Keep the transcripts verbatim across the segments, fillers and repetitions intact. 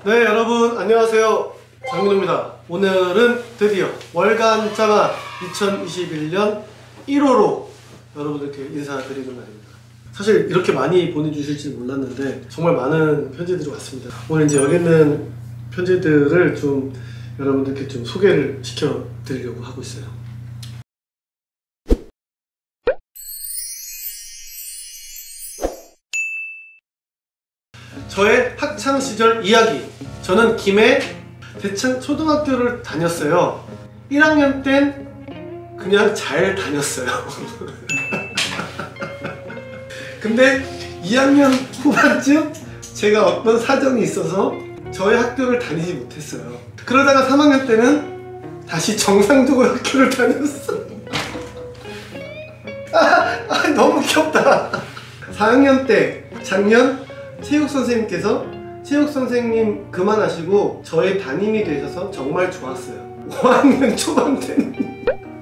네, 여러분 안녕하세요. 장민호입니다. 오늘은 드디어 월간 짱아 이천이십일 년 일 호로 여러분들께 인사드리는 날입니다. 사실 이렇게 많이 보내주실 줄 몰랐는데 정말 많은 편지들이 왔습니다. 오늘 이제 여기 있는 편지들을 좀 여러분들께 좀 소개를 시켜드리려고 하고 있어요. 저의 학창시절 이야기. 저는 김해 대창 초등학교를 다녔어요. 일 학년 땐 그냥 잘 다녔어요. 근데 이 학년 후반쯤 제가 어떤 사정이 있어서 저희 학교를 다니지 못했어요. 그러다가 삼 학년 때는 다시 정상적으로 학교를 다녔어. 아, 아 너무 귀엽다. 사 학년 때 작년 체육선생님께서 체육선생님 그만하시고 저의 담임이 되셔서 정말 좋았어요. 오 학년 초반 때는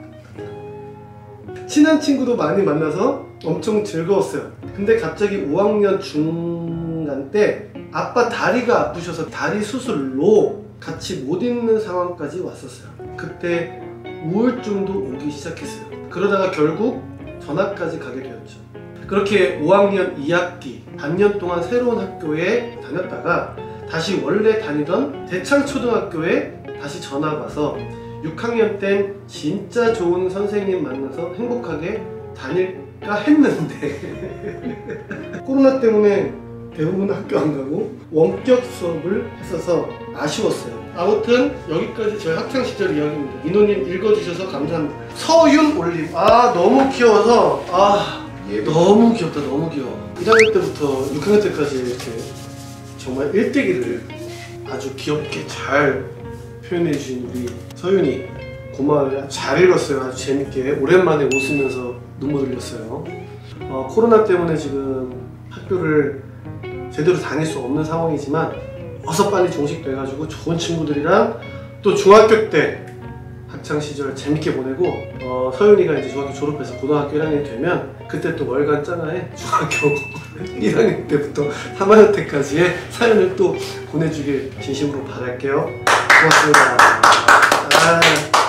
친한 친구도 많이 만나서 엄청 즐거웠어요. 근데 갑자기 오 학년 중간 때 아빠 다리가 아프셔서 다리 수술로 같이 못 있는 상황까지 왔었어요. 그때 우울증도 오기 시작했어요. 그러다가 결국 전학까지 가게 되었죠. 그렇게 오 학년 이 학기 반년 동안 새로운 학교에 다녔다가 다시 원래 다니던 대창초등학교에 다시 전학 와서 육 학년 땐 진짜 좋은 선생님 만나서 행복하게 다닐까 했는데 코로나 때문에 대부분 학교 안 가고 원격 수업을 했어서 아쉬웠어요. 아무튼 여기까지 저희 학창시절 이야기입니다. 민호님 읽어주셔서 감사합니다. 서윤올림. 아 너무 귀여워서 아 너무 귀엽다. 너무 귀여워. 일 학년 때부터 육 학년 때까지 이렇게 정말 일대기를 아주 귀엽게 잘 표현해 주신 우리 서윤이 고마워요. 잘 읽었어요. 아주 재밌게 오랜만에 웃으면서 눈물 흘렸어요. 어, 코로나 때문에 지금 학교를 제대로 다닐 수 없는 상황이지만 어서 빨리 종식돼가지고 좋은 친구들이랑 또 중학교 때 학창시절 재밌게 보내고 어, 서윤이가 이제 중학교 졸업해서 고등학교 일 학년이 되면 그때 또 월간 짱아에 중학교 일 학년 때부터 삼 학년 때까지의 사연을 또 보내주길 진심으로 바랄게요. 고맙습니다. 아.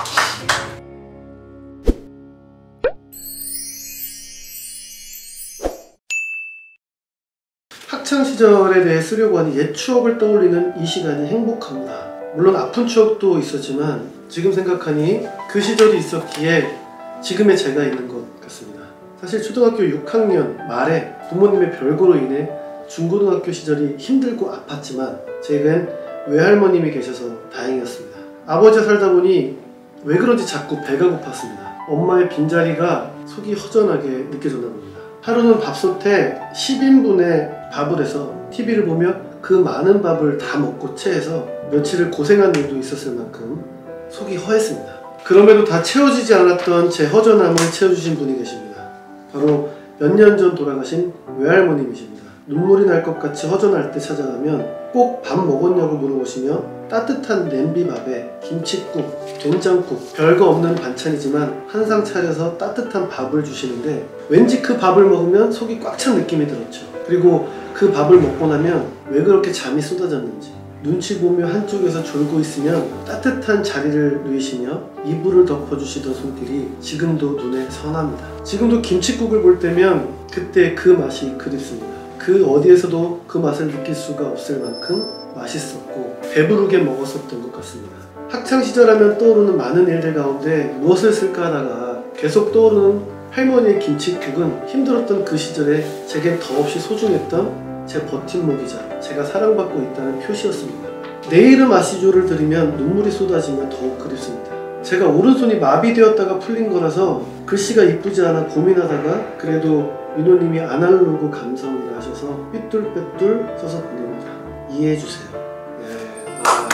학창시절에 대해 쓰려고 하니 옛 추억을 떠올리는 이 시간이 행복합니다. 물론 아픈 추억도 있었지만 지금 생각하니 그 시절이 있었기에 지금의 제가 있는 것 같습니다. 사실 초등학교 육 학년 말에 부모님의 별거로 인해 중고등학교 시절이 힘들고 아팠지만 제겐 외할머님이 계셔서 다행이었습니다. 아버지와 살다 보니 왜 그런지 자꾸 배가 고팠습니다. 엄마의 빈자리가 속이 허전하게 느껴졌나 봅니다. 하루는 밥솥에 십 인분의 밥을 해서 티비를 보며 그 많은 밥을 다 먹고 체해서 며칠을 고생한 일도 있었을 만큼 속이 허했습니다. 그럼에도 다 채워지지 않았던 제 허전함을 채워주신 분이 계십니다. 바로 몇 년 전 돌아가신 외할머님이십니다. 눈물이 날 것 같이 허전할 때 찾아가면 꼭 밥 먹었냐고 물어보시며 따뜻한 냄비밥에 김칫국, 된장국, 별거 없는 반찬이지만 한 상 차려서 따뜻한 밥을 주시는데 왠지 그 밥을 먹으면 속이 꽉 찬 느낌이 들었죠. 그리고 그 밥을 먹고 나면 왜 그렇게 잠이 쏟아졌는지 눈치 보며 한쪽에서 졸고 있으면 따뜻한 자리를 누이시며 이불을 덮어주시던 손길이 지금도 눈에 선합니다. 지금도 김칫국을 볼 때면 그때 그 맛이 그립습니다. 그 어디에서도 그 맛을 느낄 수가 없을 만큼 맛있었고 배부르게 먹었었던 것 같습니다. 학창시절 하면 떠오르는 많은 일들 가운데 무엇을 쓸까 하다가 계속 떠오르는 할머니의 김칫국은 힘들었던 그 시절에 제겐 더없이 소중했던 제 버팀목이자 제가 사랑받고 있다는 표시였습니다. 내 이름 아시죠를 들으면 눈물이 쏟아지며 더욱 그립습니다. 제가 오른손이 마비되었다가 풀린 거라서 글씨가 이쁘지 않아 고민하다가 그래도 민호님이 아날로그 감성이라 하셔서 삐뚤빼뚤 써서 보냅니다. 이해해주세요. 네. 아.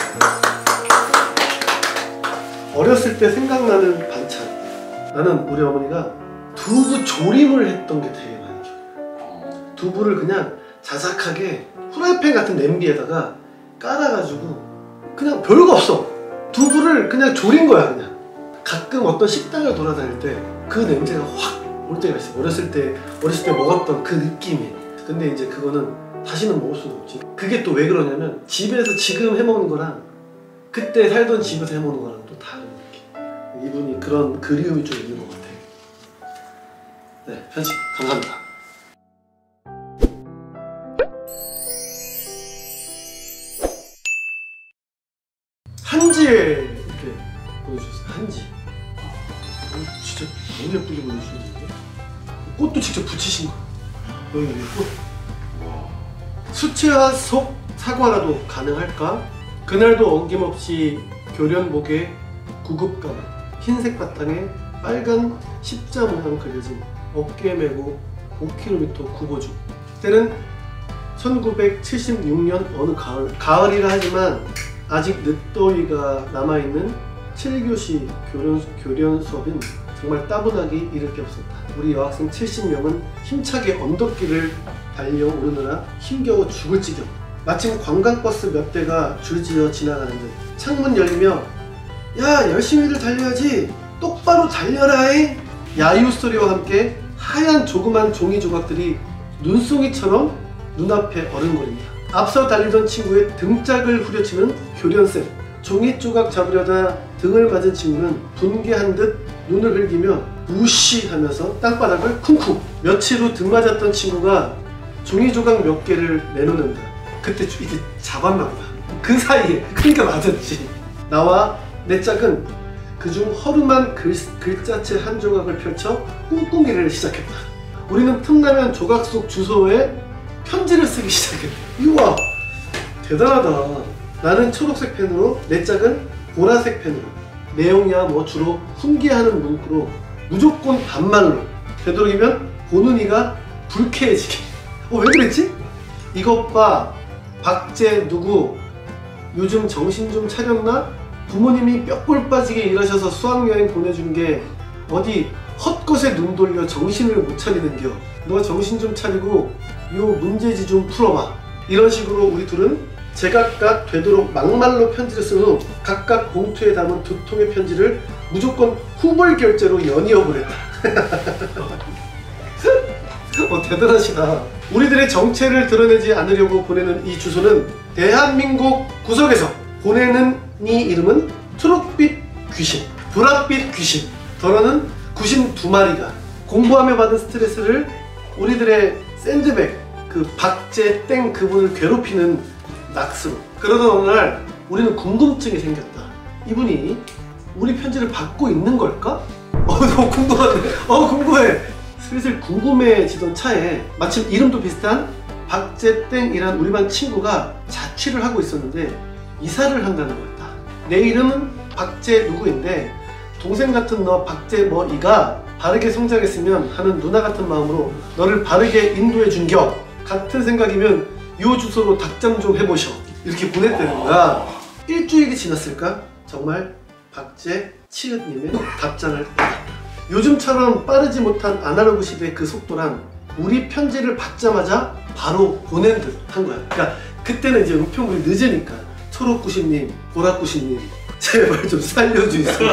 어렸을 때 생각나는 반찬. 나는 우리 어머니가 두부 조림을 했던 게 되게 많이 기억해요. 두부를 그냥 자작하게 후라이팬 같은 냄비에다가 깔아가지고 그냥 별거 없어. 두부를 그냥 조린 거야. 그냥 가끔 어떤 식당을 돌아다닐 때 그 냄새가 확 올 때가 있어. 어렸을 때 어렸을 때 먹었던 그 느낌이. 근데 이제 그거는 다시는 먹을 수가 없지. 그게 또 왜 그러냐면 집에서 지금 해먹는 거랑 그때 살던 집에서 해먹는 거랑 또 다른 느낌. 이분이 그런 그리움이 좀 있는 것 같아요. 네, 편집 감사합니다. 한지에 이렇게 보내주셨어요. 한지. 어, 진짜 너무 예쁘게 보내주셨는데 꽃도 직접 붙이신 거. 여기 여기 꽃. 수채화 속 사과라도 가능할까? 그날도 어김없이 교련복에 구급 가방, 흰색 바탕에 빨간 십자 모양 그려진 어깨에 메고 오 킬로미터 구보주. 때는 천구백칠십육 년 어느 가을. 가을이라 하지만 아직 늦더위가 남아있는 칠 교시 교련, 교련 수업은 정말 따분하기 이를 게 없었다. 우리 여학생 칠십 명은 힘차게 언덕길을 달려오르느라 힘겨워 죽을 지경. 마침 관광버스 몇 대가 줄지어 지나가는데 창문 열리며 야 열심히들 달려야지 똑바로 달려라잉. 야유 소리와 함께 하얀 조그만 종이 조각들이 눈송이처럼 눈앞에 어른거립니다. 앞서 달리던 친구의 등짝을 후려치는 교련쌤. 종이 조각 잡으려다 등을 맞은 친구는 분개한 듯 눈을 흘기며 무시하면서 땅바닥을 쿵쿵. 며칠 후 등 맞았던 친구가 종이 조각 몇 개를 내놓는다. 그때 이게 잡았나 보다. 그 사이에. 그러니까 맞았지. 나와 내 짝은 그중 허름한 글, 글자체 한 조각을 펼쳐 꿍꿍이를 시작했다. 우리는 틈나면 조각 속 주소에 편지를 쓰기 시작했다. 우와 대단하다. 나는 초록색 펜으로, 내 짝은 보라색 펜으로. 내용이야 뭐 주로 훈계하는 문구로 무조건 반말로. 되도록이면 보는 이가 불쾌해지게. 어 왜 그랬지? 이것 봐 박제 누구 요즘 정신 좀 차렸나? 부모님이 뼈골 빠지게 일하셔서 수학여행 보내준 게 어디 헛것에 눈 돌려 정신을 못 차리는겨. 너 정신 좀 차리고 요 문제지 좀 풀어봐. 이런 식으로 우리 둘은 제각각 되도록 막말로 편지를 쓴 후 각각 봉투에 담은 두 통의 편지를 무조건 후벌 결제로 연이어 보냈다. 어, 대단하시다. 우리들의 정체를 드러내지 않으려고 보내는 이 주소는 대한민국 구석에서. 보내는 이 이름은 초록빛 귀신, 보랏빛 귀신. 더러는 귀신 두 마리가 공부하며 받은 스트레스를 우리들의 샌드백, 그 박제 땡 그분을 괴롭히는 낚시로. 그러던 어느 날 우리는 궁금증이 생겼다. 이분이 우리 편지를 받고 있는 걸까? 어 너무 궁금하네. 어 궁금해. 슬슬 궁금해지던 차에 마침 이름도 비슷한 박제 땡이란 우리 반 친구가 자취를 하고 있었는데 이사를 한다는 거였다. 내 이름은 박제 누구인데 동생 같은 너 박제 뭐 이가 바르게 성장했으면 하는 누나 같은 마음으로 너를 바르게 인도해 준겨. 같은 생각이면 요 주소로 닭장 좀 해보셔. 이렇게 보냈다는 거야. 일주일이 지났을까? 정말 박제 치읓님의 답장을 받았다. 요즘처럼 빠르지 못한 아날로그 시대의 그 속도란 우리 편지를 받자마자 바로 보낸 듯 한 거야. 그러니까 그때는 이제 우편물이 늦으니까 초록구신님, 보라구신님 제발 좀 살려주세요.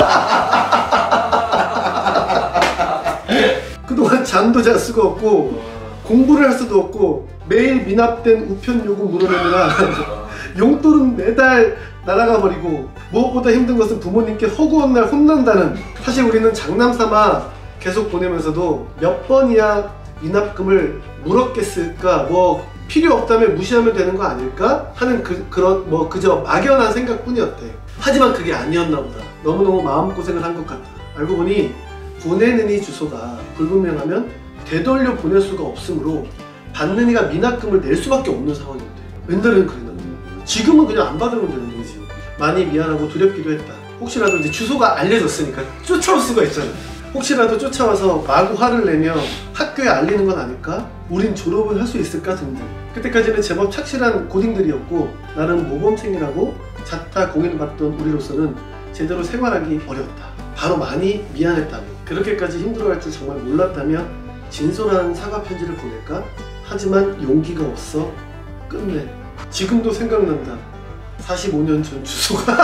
그동안 잠도 잘 수가 없고 공부를 할 수도 없고 매일 미납된 우편 요금 물어내느라 용돈은 매달 날아가 버리고 무엇보다 힘든 것은 부모님께 허구한 날 혼난다는. 사실 우리는 장난삼아 계속 보내면서도 몇 번이야 미납금을 물었겠을까, 뭐 필요 없다면 무시하면 되는 거 아닐까 하는 그, 그런 뭐 그저 막연한 생각뿐이었대. 하지만 그게 아니었나 보다. 너무너무 마음고생을 한 것 같다. 알고 보니 보내는 이 주소가 불분명하면 되돌려 보낼 수가 없으므로 받는 이가 미납금을 낼 수밖에 없는 상황이었대. 옛날에는 그랬나 보다. 지금은 그냥 안 받으면 되는 거지. 많이 미안하고 두렵기도 했다. 혹시라도 이제 주소가 알려졌으니까 쫓아올 수가 있잖아. 혹시라도 쫓아와서 마구 화를 내며 학교에 알리는 건 아닐까? 우린 졸업을 할 수 있을까? 등등. 그때까지는 제법 착실한 고딩들이었고 나름 모범생이라고 자타 공인을 받던 우리로서는 제대로 생활하기 어려웠다. 바로 많이 미안했다고. 그렇게까지 힘들어할 줄 정말 몰랐다며 진솔한 사과 편지를 보낼까? 하지만 용기가 없어 끝내. 지금도 생각난다. 사십오 년 전 주소가.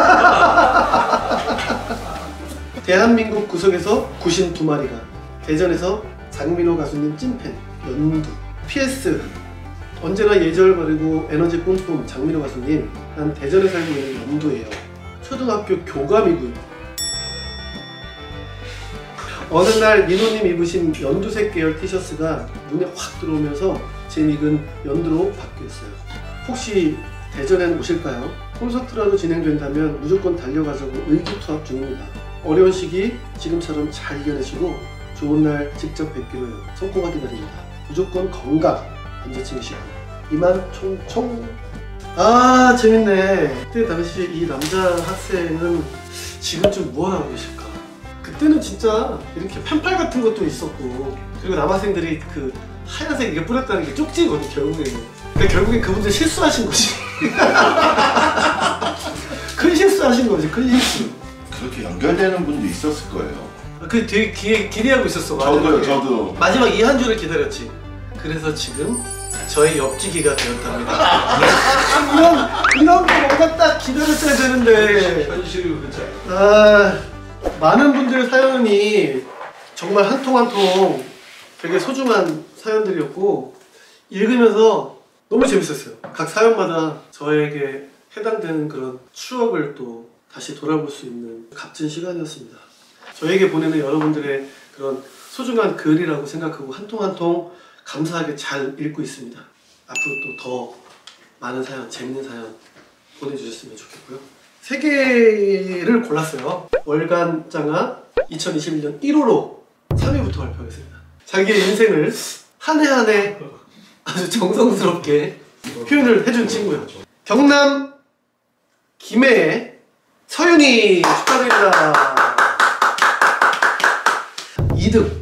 대한민국 구석에서 구신 두 마리가. 대전에서 장민호 가수님 찐팬 연두. 피에스 언제나 예절 바르고 에너지 뿜뿜 장민호 가수님. 난 대전에 살고 있는 염도예요. 초등학교 교감이고요. 어느 날 민호님 입으신 연두색 계열 티셔츠가 눈에 확 들어오면서 제 닉은 연두로 바뀌었어요. 혹시 대전엔 오실까요? 콘서트라도 진행된다면 무조건 달려가자고 의기투합 중입니다. 어려운 시기 지금처럼 잘 이겨내시고 좋은 날 직접 뵙기로 해요. 성공하 기다립니다. 무조건 건강 먼저 챙기시고 이만 총총. 아 재밌네. 그때 당시 이 남자 학생은 지금쯤 무엇하고 계실까? 그때는 진짜 이렇게 펜팔 같은 것도 있었고, 그리고 남학생들이 그 하얀색 이게 뿌렸다는 게 쪽지거든 결국에. 근데 결국에 그분들 실수하신 거지. 큰 실수하신 거지, 큰 실수. 그렇게 연결되는 분도 있었을 거예요. 그 되게 기, 기대하고 있었어. 저도요, 마지막에. 저도. 마지막 이 한 주를 기다렸지. 그래서 지금 저의 옆지기가 되었답니다. 이런 이런 거 뭔가 딱 기다렸어야 되는데. 현실이 그렇지. 아, 많은 분들 사연이 정말 한 통 한 통 되게 소중한 사연들이었고 읽으면서 너무 재밌었어요. 각 사연마다 저에게 해당되는 그런 추억을 또 다시 돌아볼 수 있는 값진 시간이었습니다. 저에게 보내는 여러분들의 그런 소중한 글이라고 생각하고 한 통 한 통 감사하게 잘 읽고 있습니다. 앞으로 또 더 많은 사연, 재밌는 사연 보내주셨으면 좋겠고요. 세 개를 골랐어요. 월간장아 이천이십일 년 일 호로 삼 위부터 발표하겠습니다. 자기의 인생을 한 해 한 해 아주 정성스럽게 표현을 해준 친구예요. 경남 김해의 서윤이 축하드립니다. 이 등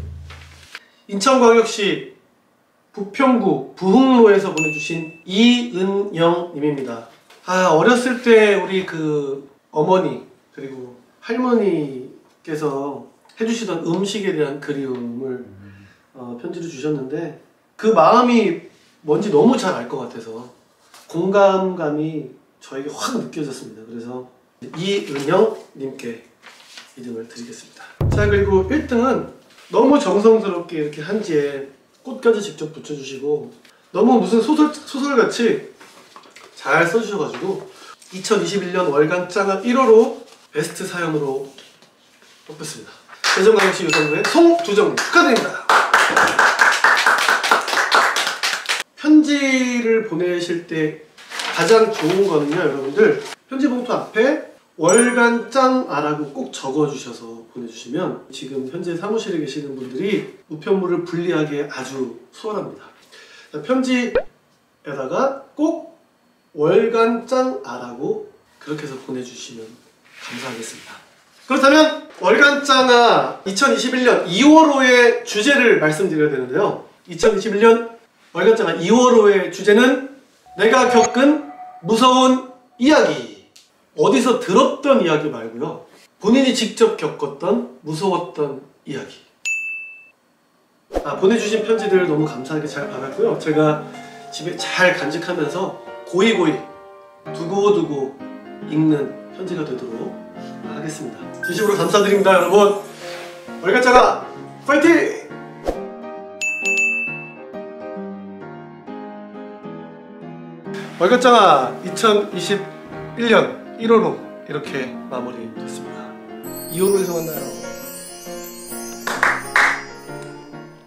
인천광역시 부평구 부흥로에서 보내주신 이은영 님입니다. 아, 어렸을 때 우리 그 어머니 그리고 할머니께서 해주시던 음식에 대한 그리움을 어, 편지를 주셨는데 그 마음이 뭔지 너무 잘 알 것 같아서 공감감이 저에게 확 느껴졌습니다. 그래서 이은영 님께 이 등을 드리겠습니다. 자, 그리고 일 등은 너무 정성스럽게 이렇게 한지에 꽃까지 직접 붙여주시고 너무 무슨 소설, 소설같이 잘 써주셔가지고 이천이십일 년 월간장아 일 호로 베스트 사연으로 뽑혔습니다. 대전광역시 유성구의 송두정님 축하드립니다. 편지를 보내실 때 가장 좋은 거는요, 여러분들 편지 봉투 앞에 월간장아라고 꼭 적어주셔서 보내주시면 지금 현재 사무실에 계시는 분들이 우편물을 분리하기에 아주 수월합니다. 편지에다가 꼭 월간장아라고 그렇게 해서 보내주시면 감사하겠습니다. 그렇다면 월간장아 이천이십일 년 이 호로의 주제를 말씀드려야 되는데요. 이천이십일 년 월간장아 이 호로의 주제는 내가 겪은 무서운 이야기. 어디서 들었던 이야기 말고요. 본인이 직접 겪었던 무서웠던 이야기. 아, 보내주신 편지들 너무 감사하게 잘 받았고요. 제가 집에 잘 간직하면서 고이고이 두고두고 읽는 편지가 되도록 하겠습니다. 진심으로 감사드립니다, 여러분. 월간장아 파이팅! 월간장아 이천이십일 년 일 호로 이렇게 마무리됐습니다. 이 호로에서 만나요.